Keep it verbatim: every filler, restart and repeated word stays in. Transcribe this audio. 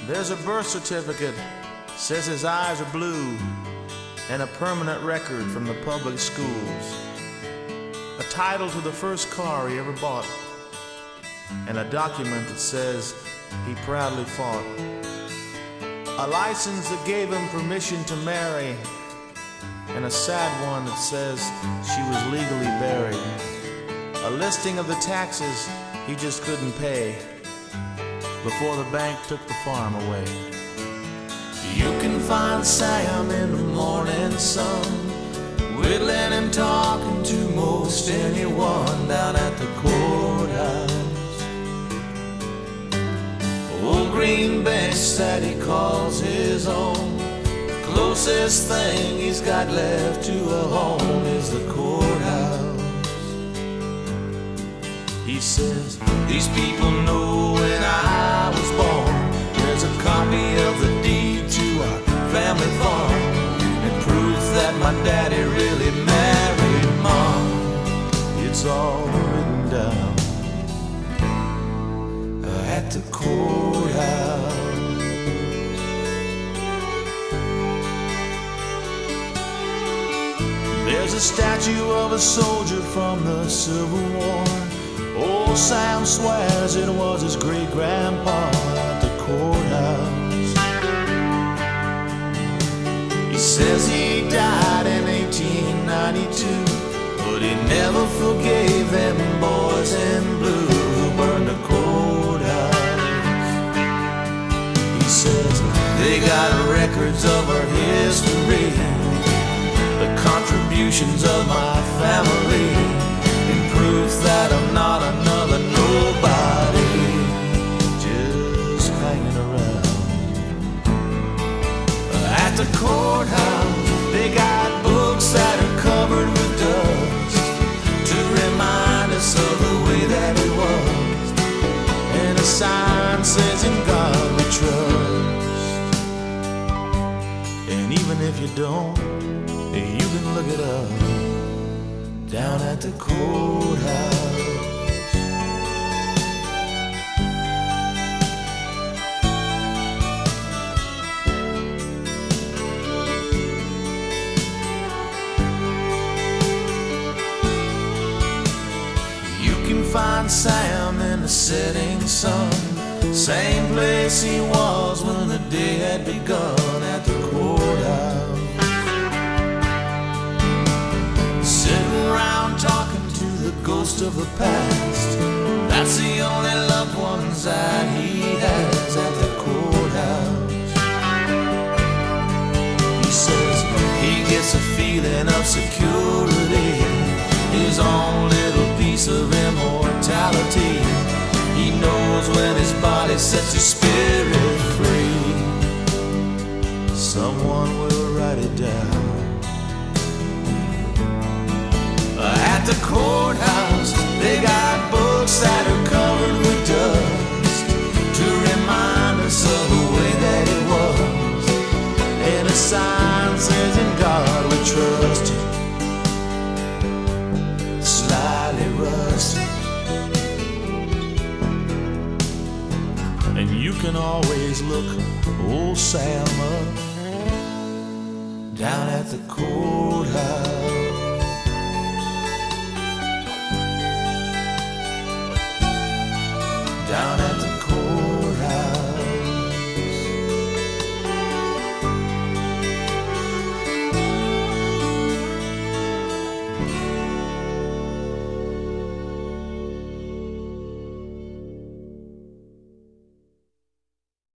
There's a birth certificate, says his eyes are blue, and a permanent record from the public schools. A title to the first car he ever bought, and a document that says he proudly fought. A license that gave him permission to marry, and a sad one that says she was legally buried. A listing of the taxes he just couldn't pay before the bank took the farm away. You can find Sam in the morning sun, whittling and talking to most anyone down at the courthouse. Old green bench that he calls his own, the closest thing he's got left to a home is the courthouse. He says, these people know when I was born, there's a copy of the deed to our family farm, and proof that my daddy really married mom. It's all written down at the courthouse. There's a statue of a soldier from the Civil War. Old Sam swears it was his great-grandpa at the courthouse. He says he died in eighteen ninety-two, but he never forgave them boys in blue who burned the courthouse. He says they got records of our history, the contributions of my family, and proof that I'm not another nobody, just hanging around. At the courthouse, they got books that are covered with dust to remind us of the way that it was, and a sign says in God we trust. And even if you don't, you can look it up down at the courthouse. You can find Sam in the setting sun, same place he was when the day had begun, at the courthouse. Talking to the ghost of the past, that's the only loved ones that he has at the courthouse. He says he gets a feeling of security, his own little piece of immortality. He knows when his body sets his spirit free, someone will write it down. At the courthouse, they got books that are covered with dust to remind us of the way that it was, and a sign says in God we trust, slightly rusty. And you can always look old Sam up down at the courthouse. Down